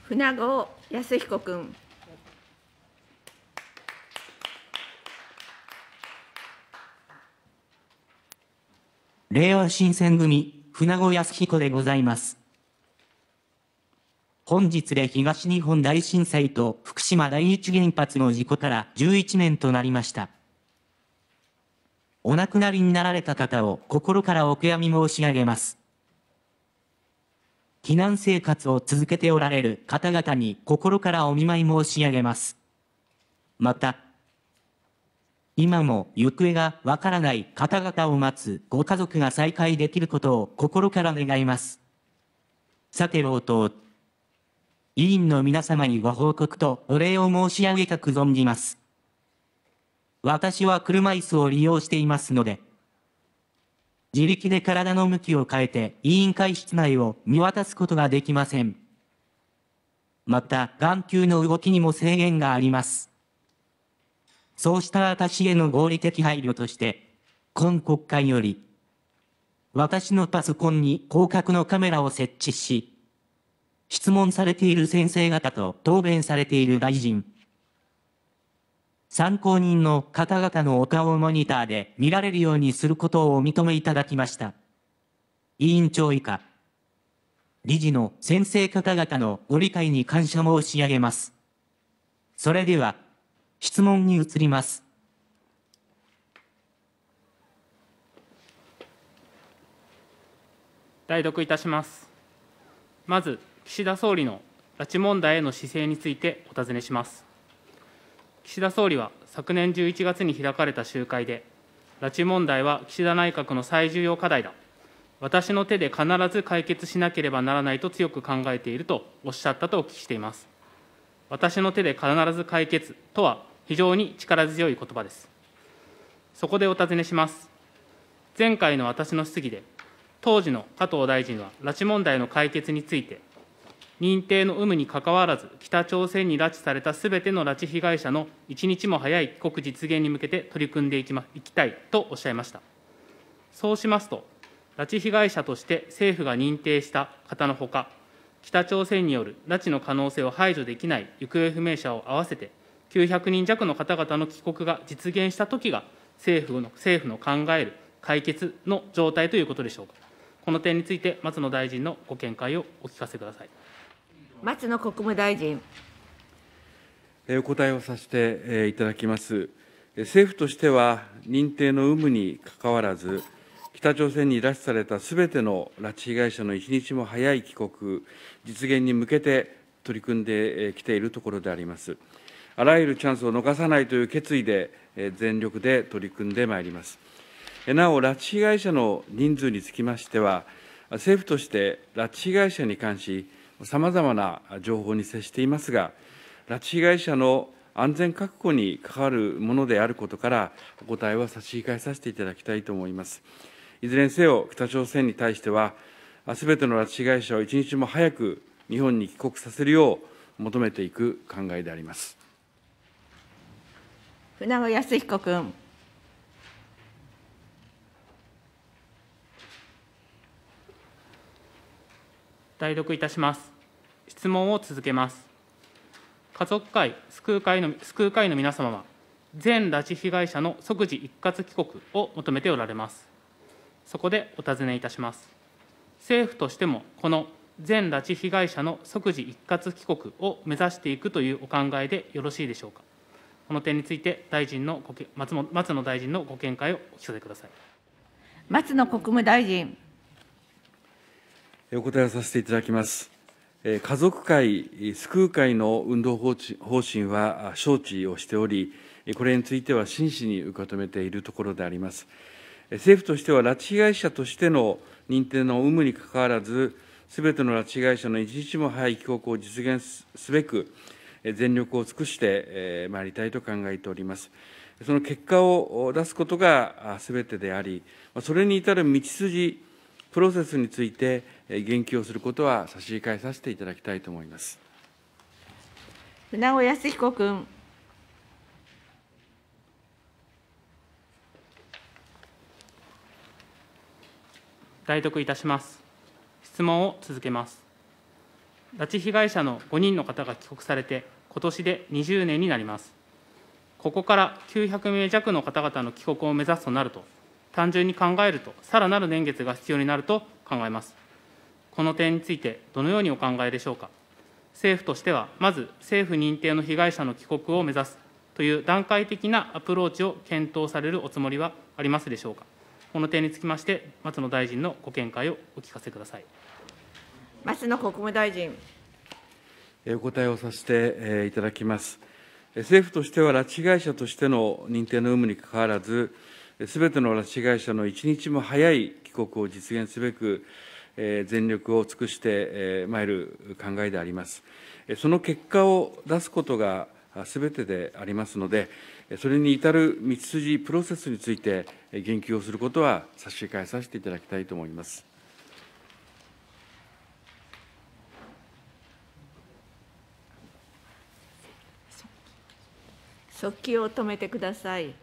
船郷康彦君。 れいわ新選組、船郷康彦でございます。本日で東日本大震災と福島第一原発の事故から11年となりました。お亡くなりになられた方を心からお悔やみ申し上げます。避難生活を続けておられる方々に心からお見舞い申し上げます。また、今も行方がわからない方々を待つご家族が再会できることを心から願います。さて冒頭、委員の皆様にご報告とお礼を申し上げたく存じます。私は車椅子を利用していますので、自力で体の向きを変えて委員会室内を見渡すことができません。また、眼球の動きにも制限があります。そうした私への合理的配慮として、今国会より、私のパソコンに広角のカメラを設置し、質問されている先生方と答弁されている大臣、参考人の方々のお顔をモニターで見られるようにすることをお認めいただきました。委員長以下、理事の先生方々のご理解に感謝申し上げます。それでは、質問に移ります。 代読いたします。まず、岸田総理の拉致問題への姿勢についてお尋ねします。岸田総理は昨年11月に開かれた集会で、拉致問題は岸田内閣の最重要課題だ。私の手で必ず解決しなければならないと強く考えているとおっしゃったとお聞きしています。私の手で必ず解決とは非常に力強い言葉です。そこでお尋ねします。前回の私の質疑で、当時の加藤大臣は拉致問題の解決について、認定の有無にかかわらず、北朝鮮に拉致されたすべての拉致被害者の一日も早い帰国実現に向けて取り組んでいきたいとおっしゃいました。そうしますと、拉致被害者として政府が認定した方のほか、北朝鮮による拉致の可能性を排除できない行方不明者を合わせて900人弱の方々の帰国が実現したときが政府の考える解決の状態ということでしょうか。この点について、松野大臣のご見解をお聞かせください。 松野国務大臣。 お答えをさせていただきます。政府としては、認定の有無にかかわらず、北朝鮮に拉致されたすべての拉致被害者の一日も早い帰国実現に向けて取り組んできているところであります。あらゆるチャンスを逃さないという決意で、全力で取り組んでまいります。なお、拉致被害者の人数につきましては、政府として拉致被害者に関し、さまざまな情報に接していますが、拉致被害者の安全確保に関わるものであることから、お答えを差し控えさせていただきたいと思います。いずれにせよ、北朝鮮に対しては、すべての拉致被害者を一日も早く日本に帰国させるよう求めていく考えであります。 船郷康彦君。 代読いたします。質問を続けます。家族会、救う会の皆様は、全拉致被害者の即時一括帰国を求めておられます。そこでお尋ねいたします。政府としても、この全拉致被害者の即時一括帰国を目指していくというお考えでよろしいでしょうか。この点について松野大臣のご見解をお聞かせください。 松野国務大臣。 お答えをさせていただきます。家族会、救う会の運動方針は承知をしており、これについては真摯に受け止めているところであります。政府としては、拉致被害者としての認定の有無にかかわらず、すべての拉致被害者の一日も早い帰国を実現すべく、全力を尽くしてまいりたいと考えております。その結果を出すことがすべてであり、それに至る道筋、プロセスについて言及をすることは差し控えさせていただきたいと思います。 船郷康彦君。 代読いたします。質問を続けます。 拉致被害者の5人の方が帰国されて、今年で20年になります。ここから900名弱の方々の帰国を目指すとなると、単純に考えると、さらなる年月が必要になると考えます。この点について、どのようにお考えでしょうか。政府としては、まず政府認定の被害者の帰国を目指すという段階的なアプローチを検討されるおつもりはありますでしょうか。この点につきまして、松野大臣のご見解をお聞かせください。 松野国務大臣。 お答えをさせていただきます。政府としては、拉致被害者としての認定の有無にかかわらず、すべての拉致被害者の一日も早い帰国を実現すべく、全力を尽くしてまいる考えであります。その結果を出すことがすべてでありますので、それに至る道筋、プロセスについて言及をすることは差し控えさせていただきたいと思います。 速記を止めてください。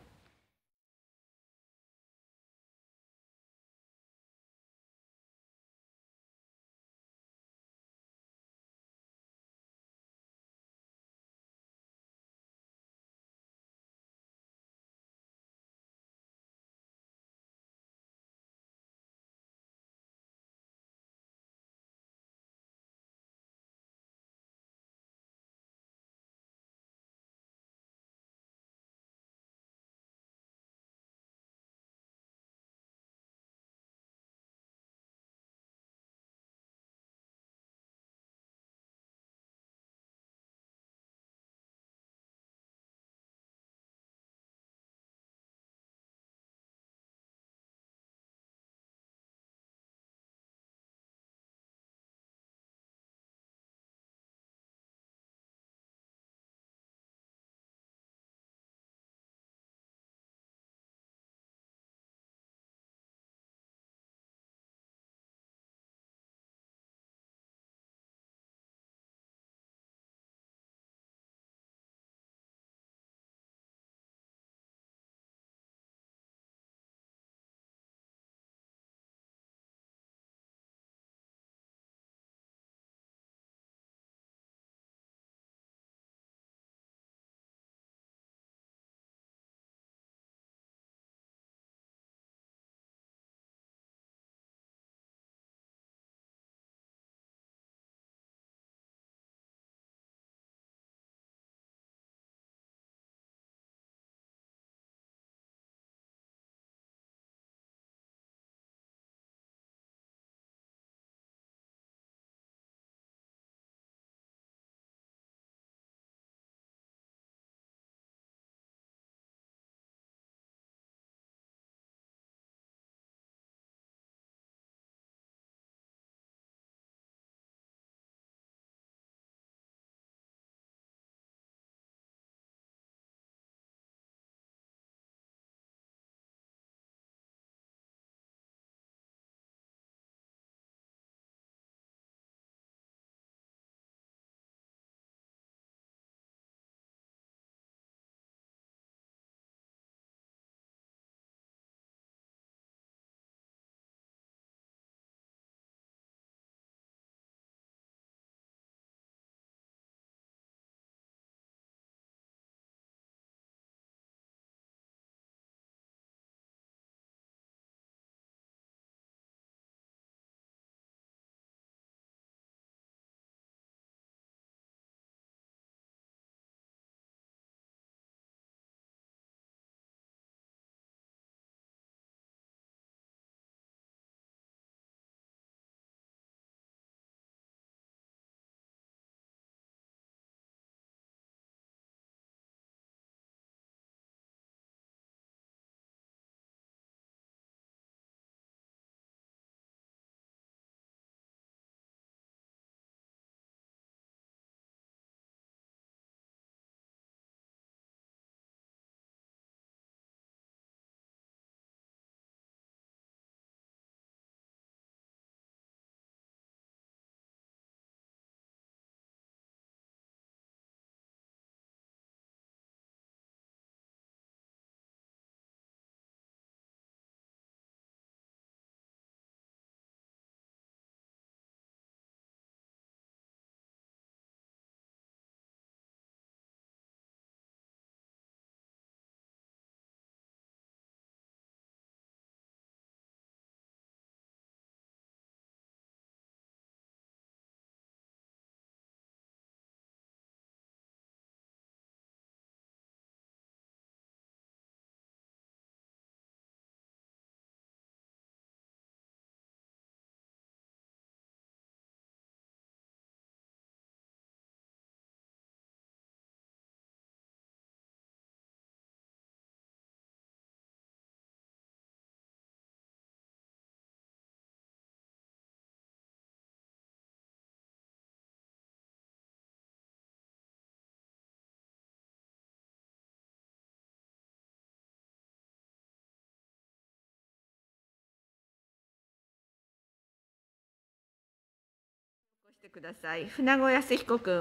してください。船越康彦君。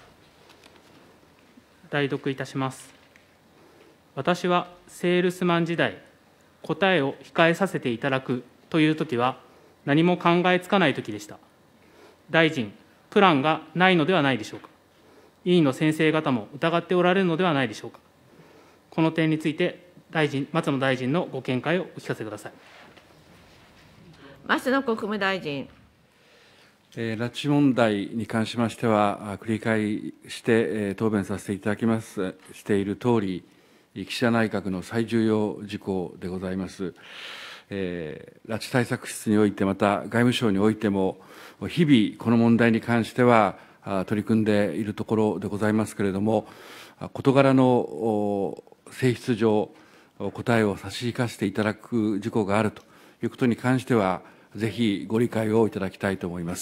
代読いたします。私はセールスマン時代、答えを控えさせていただくというときは、何も考えつかないときでした。大臣、プランがないのではないでしょうか。委員の先生方も疑っておられるのではないでしょうか。この点について、松野大臣のご見解をお聞かせください。 松野国務大臣。 拉致問題に関しましては、繰り返して答弁させていただきしているとおり、岸田内閣の最重要事項でございます。拉致対策室において、また外務省においても、日々、この問題に関しては取り組んでいるところでございますけれども、事柄の性質上、答えを差し控えしていただく事項があるということに関しては、ぜひご理解をいただきたいと思います。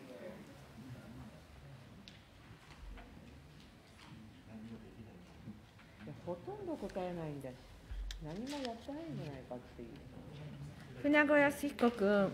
ほとんど答えないんで、何もやってないんじゃないかっていう。 船越康彦君。 何もやってないんだよ。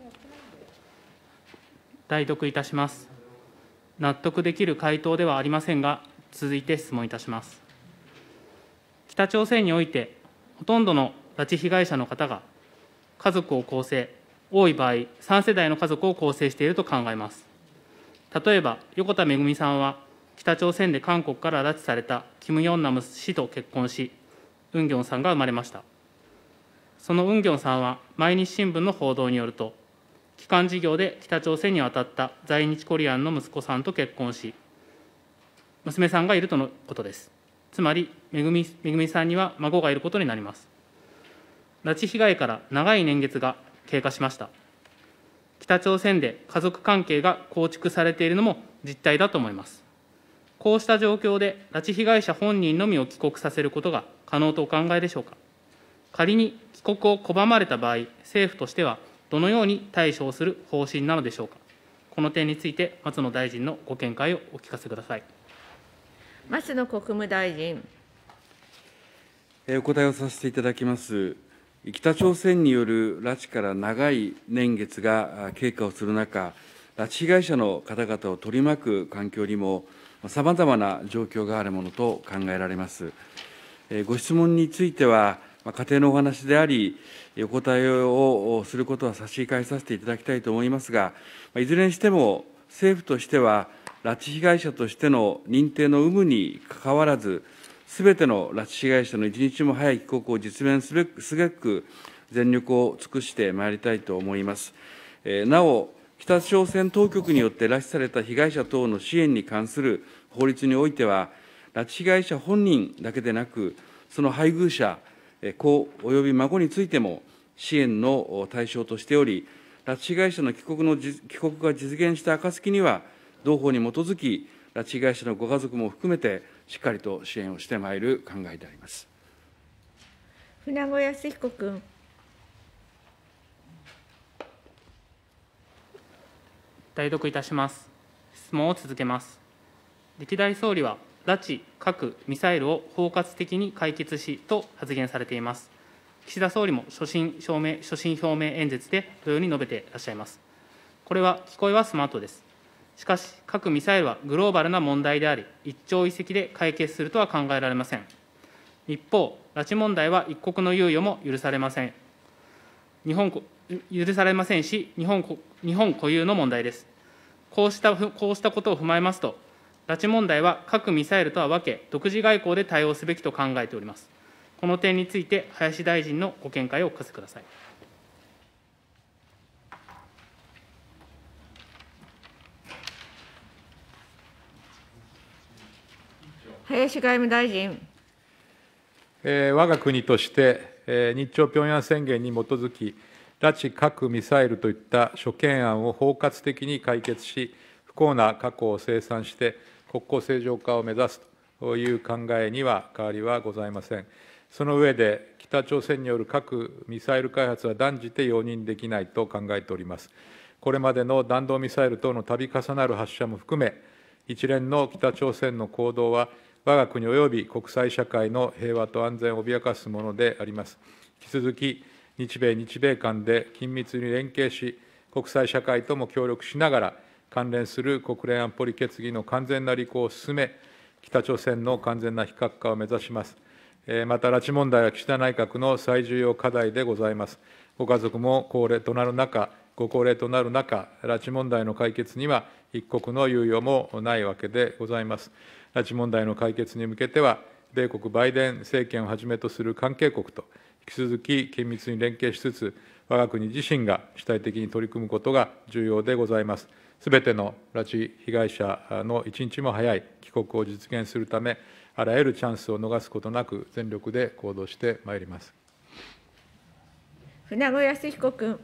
代読いたします。納得できる回答ではありませんが、続いて質問いたします。北朝鮮において、ほとんどの拉致被害者の方が家族を構成、多い場合、3世代の家族を構成していると考えます。例えば、横田めぐみさんは、北朝鮮で韓国から拉致されたキム・ヨンナム氏と結婚し、ウンギョンさんが生まれました。そのウンギョンさんは、毎日新聞の報道によると、帰還事業で北朝鮮に渡った在日コリアンの息子さんと結婚し、娘さんがいるとのことです。つまり、めぐみさんには孫がいることになります。拉致被害から長い年月が経過しました。北朝鮮で家族関係が構築されているのも実態だと思います。こうした状況で、拉致被害者本人のみを帰国させることが可能とお考えでしょうか。仮に帰国を拒まれた場合、政府としてはどのように対処をする方針なのでしょうか。この点について、松野大臣のご見解をお聞かせください。 松野国務大臣。 お答えをさせていただきます。北朝鮮による拉致から長い年月が経過をする中、拉致被害者の方々を取り巻く環境にも、さまざまな状況があるものと考えられます。ご質問については、家庭のお話であり、お答えをすることは差し控えさせていただきたいと思いますが、いずれにしても、政府としては、拉致被害者としての認定の有無にかかわらず、すべての拉致被害者の一日も早い帰国を実現すべく、全力を尽くしてまいりたいと思います。なお、北朝鮮当局によって拉致された被害者等の支援に関する法律においては、拉致被害者本人だけでなく、その配偶者、子および孫についても支援の対象としており、拉致被害者の帰国が実現した暁には、同法に基づき、拉致被害者のご家族も含めて、しっかりと支援をしてまいる考えであります。 船越康彦君。 代読いたします。質問を続けます。歴代総理は、拉致、核、ミサイルを包括的に解決しと発言されています。岸田総理も所信表明演説で同様に述べていらっしゃいます。これは聞こえはスマートです。しかし、核・ミサイルはグローバルな問題であり、一朝一夕で解決するとは考えられません。一方、拉致問題は一国の猶予も許されません。許されませんし、日本固有の問題です。こうしたことを踏まえますと、拉致問題は核・ミサイルとは分け、独自外交で対応すべきと考えております。この点について、林大臣のご見解をお聞かせください。 林外務大臣。 我が国として、日朝平壌宣言に基づき、拉致、核、ミサイルといった諸懸案を包括的に解決し、不幸な過去を清算して、国交正常化を目指すという考えには変わりはございません。その上で、北朝鮮による核・ミサイル開発は断じて容認できないと考えております。これまでの弾道ミサイル等の度重なる発射も含め、一連の北朝鮮の行動は、我が国及び国際社会の平和と安全を脅かすものであります。引き続き、日米間で緊密に連携し、国際社会とも協力しながら、 関連する国連安保理決議の完全な履行を進め、北朝鮮の完全な非核化を目指します。また、拉致問題は岸田内閣の最重要課題でございます。ご家族もご高齢となる中、拉致問題の解決には一刻の猶予もないわけでございます。拉致問題の解決に向けては、米国バイデン政権をはじめとする関係国と引き続き緊密に連携しつつ、我が国自身が主体的に取り組むことが重要でございます。すべての拉致被害者の一日も早い帰国を実現するため、あらゆるチャンスを逃すことなく、全力で行動してまいります。 船越泰彦君。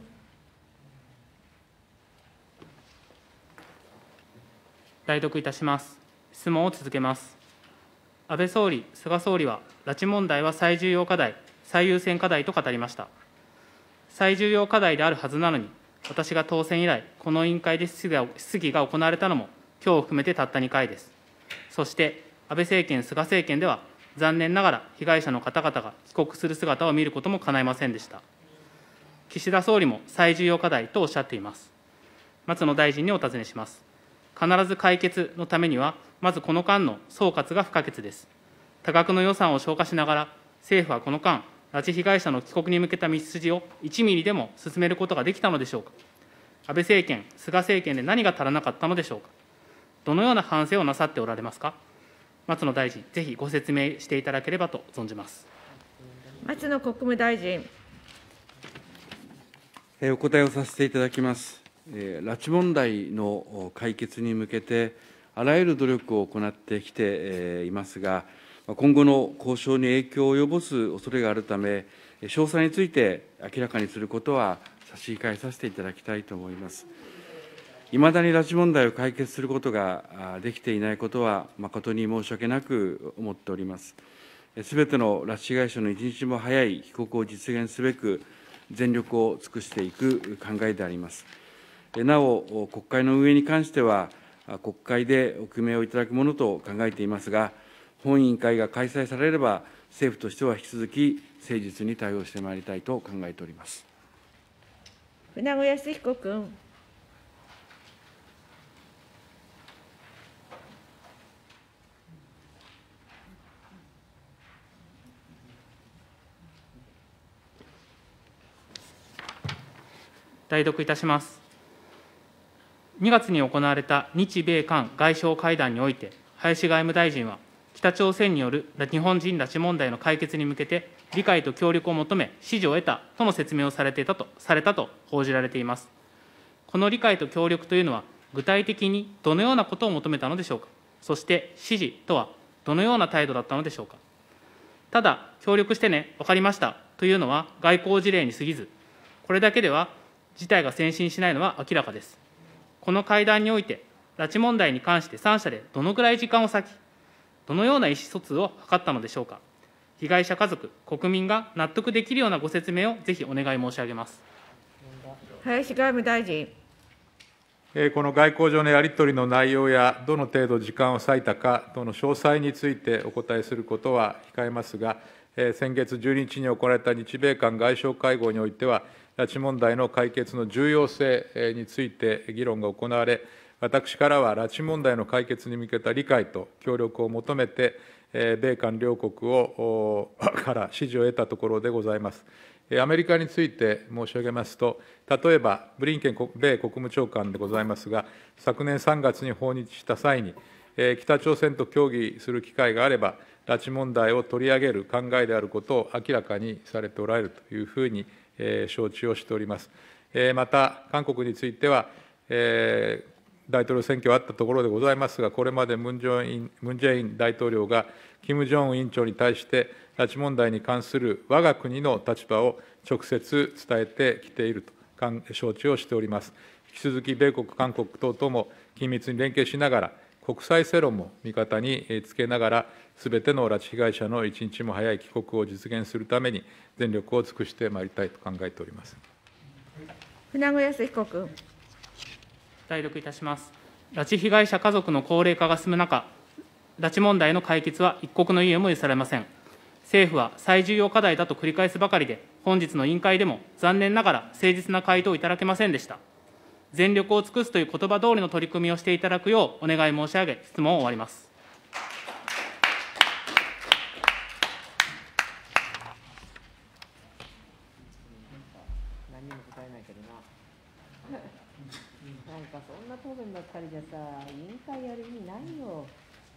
代読いたします。質問を続けます。安倍総理、菅総理は、拉致問題は最重要課題、最優先課題と語りました。最重要課題であるはずなのに、私が当選以来、この委員会で質疑が行われたのも、今日を含めてたった2回です。そして、安倍政権、菅政権では、残念ながら被害者の方々が帰国する姿を見ることも叶いませんでした。岸田総理も最重要課題とおっしゃっています。松野大臣にお尋ねします。必ず解決のためには、まずこの間の総括が不可欠です。多額の予算を消化しながら、政府はこの間、拉致被害者の帰国に向けた道筋を1ミリでも進めることができたのでしょうか。安倍政権、菅政権で何が足らなかったのでしょうか。どのような反省をなさっておられますか。松野大臣、ぜひご説明していただければと存じます。 松野国務大臣。 お答えをさせていただきます。拉致問題の解決に向けて、あらゆる努力を行ってきていますが、今後の交渉に影響を及ぼす恐れがあるため、詳細について明らかにすることは差し控えさせていただきたいと思います。いまだに拉致問題を解決することができていないことは、誠に申し訳なく思っております。すべての拉致被害者の一日も早い帰国を実現すべく、全力を尽くしていく考えであります。なお、国会の運営に関しては、国会でお決めをいただくものと考えていますが、本委員会が開催されれば、政府としては引き続き誠実に対応してまいりたいと考えております。 船越泰彦君。 代読いたします。2月に行われた日米韓外相会談において、林外務大臣は、北朝鮮による日本人拉致問題の解決に向けて、理解と協力を求め、支持を得たとの説明をされたと報じられています。この理解と協力というのは、具体的にどのようなことを求めたのでしょうか。そして、支持とはどのような態度だったのでしょうか。ただ、協力してね、分かりましたというのは外交事例に過ぎず、これだけでは事態が前進しないのは明らかです。この会談において、拉致問題に関して3者でどのぐらい時間を割き、どのような意思疎通を図ったのでしょうか。被害者家族、国民が納得できるようなご説明をぜひお願い申し上げます。 林外務大臣。 この外交上のやり取りの内容や、どの程度時間を割いたか等の詳細についてお答えすることは控えますが、先月12日に行われた日米韓外相会合においては、拉致問題の解決の重要性について議論が行われ、私からは拉致問題の解決に向けた理解と協力を求めて、米韓両国から支持を得たところでございます。アメリカについて申し上げますと、例えば、ブリンケン米国務長官でございますが、昨年3月に訪日した際に、北朝鮮と協議する機会があれば、拉致問題を取り上げる考えであることを明らかにされておられるというふうに承知をしております。また、韓国については、大統領選挙はあったところでございますが、これまでムン・ジェイン大統領が、キム・ジョンウン委員長に対して、拉致問題に関する我が国の立場を直接伝えてきていると承知をしております。引き続き、米国、韓国等とも緊密に連携しながら、国際世論も味方につけながら、すべての拉致被害者の一日も早い帰国を実現するために、全力を尽くしてまいりたいと考えております。 船越泰彦君。 代読いたします。拉致被害者家族の高齢化が進む中、拉致問題の解決は一刻の猶予も許されません。政府は最重要課題だと繰り返すばかりで、本日の委員会でも残念ながら誠実な回答をいただけませんでした。 全力を尽くすという言葉通りの取り組みをしていただくようお願い申し上げ、質問を終わります。 何にも答えないけどな。なんかそんな答弁ばっかりじゃさ、委員会やる意味ないよ。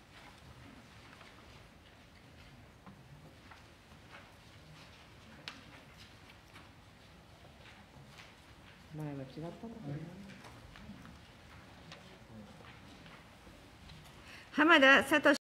前は違ったんだけどな。 浜田聡